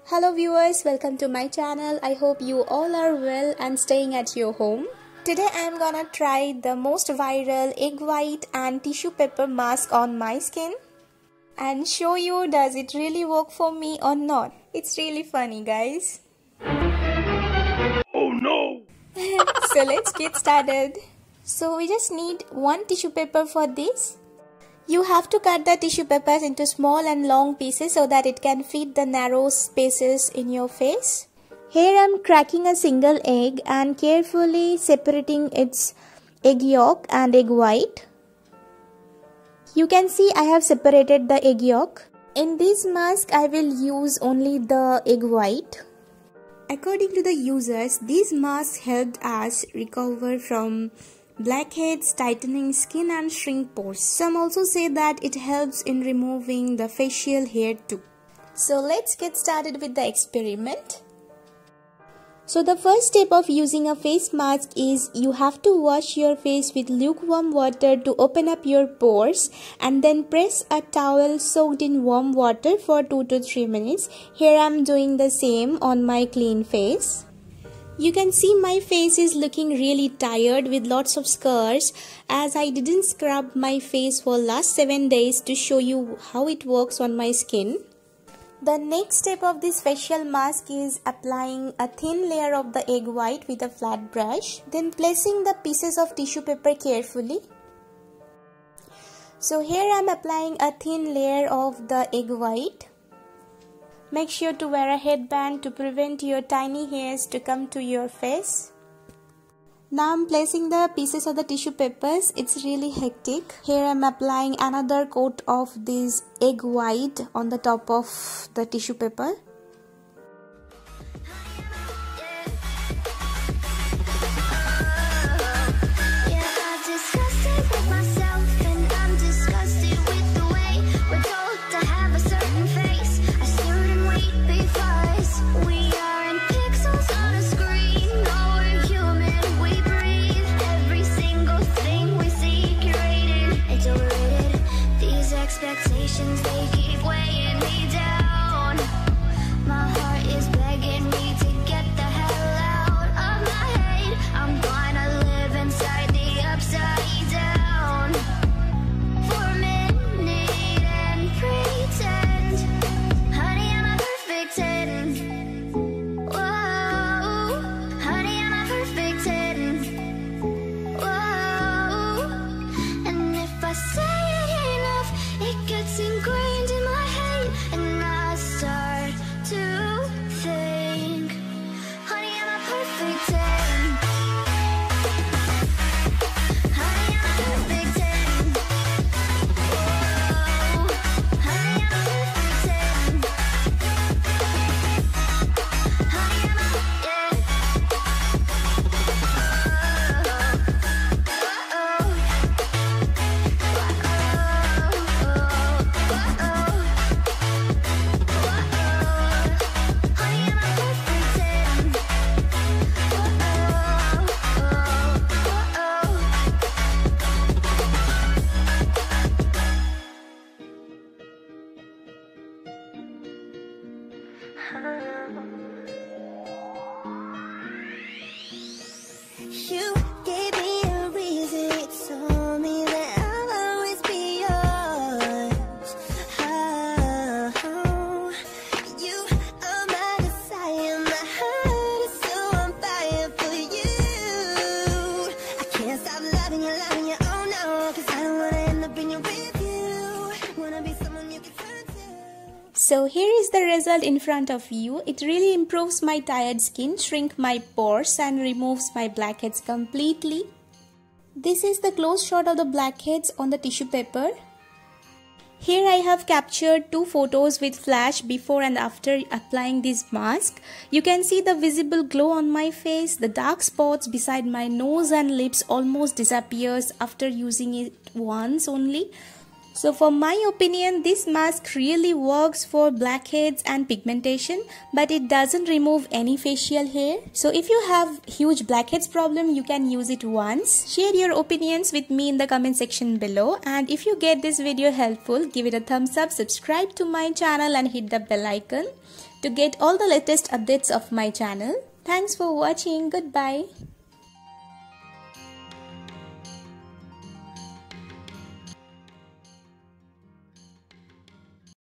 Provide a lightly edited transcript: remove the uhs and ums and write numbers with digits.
Hello viewers, welcome to my channel. I hope you all are well and staying at your home. Today I am gonna try the most viral egg white and tissue paper mask on my skin and show you does it really work for me or not. It's really funny, guys. Oh no! So let's get started. So we just need one tissue paper for this. You have to cut the tissue papers into small and long pieces so that it can fit the narrow spaces in your face. Here I am cracking a single egg and carefully separating its egg yolk and egg white. You can see I have separated the egg yolk. In this mask I will use only the egg white. According to the users, these masks helped us recover from blackheads, tightening skin and shrink pores. Some also say that it helps in removing the facial hair too. So let's get started with the experiment. So the first step of using a face mask is you have to wash your face with lukewarm water to open up your pores and then press a towel soaked in warm water for 2 to 3 minutes. Here I am doing the same on my clean face. You can see my face is looking really tired with lots of scars as I didn't scrub my face for last 7 days to show you how it works on my skin. The next step of this facial mask is applying a thin layer of the egg white with a flat brush, then placing the pieces of tissue paper carefully. So here I am applying a thin layer of the egg white. Make sure to wear a headband to prevent your tiny hairs to come to your face. Now I'm placing the pieces of the tissue papers. It's really hectic. Here I'm applying another coat of this egg white on the top of the tissue paper. Expectations, they keep weighing me down. My heart is begging me to get the hell out of my head. I'm gonna live inside the upside down for a minute and pretend, honey, I'm a perfect 10. Whoa, honey, I'm a perfect 10. Whoa, and if I say it gets ingrained in my head, and I start to think, honey, I'm a perfect 10. Honey, I'm a perfect 10. Whoa, honey, I'm a perfect 10. Honey, I'm a, you gave me a reason, told me that I'll always be yours. Oh, you are my desire, my heart is so on fire for you. I can't stop loving you, oh no, 'cause I don't wanna end up in your review. Wanna be someone you can turn to. So here is the result in front of you. It really improves my tired skin, shrink my pores and removes my blackheads completely. This is the close shot of the blackheads on the tissue paper. Here I have captured 2 photos with flash before and after applying this mask. You can see the visible glow on my face. The dark spots beside my nose and lips almost disappears after using it once only. So for my opinion, this mask really works for blackheads and pigmentation, but it doesn't remove any facial hair. So if you have huge blackheads problem, you can use it once. Share your opinions with me in the comment section below. And if you get this video helpful, give it a thumbs up, subscribe to my channel and hit the bell icon. to get all the latest updates of my channel. Thanks for watching. Goodbye.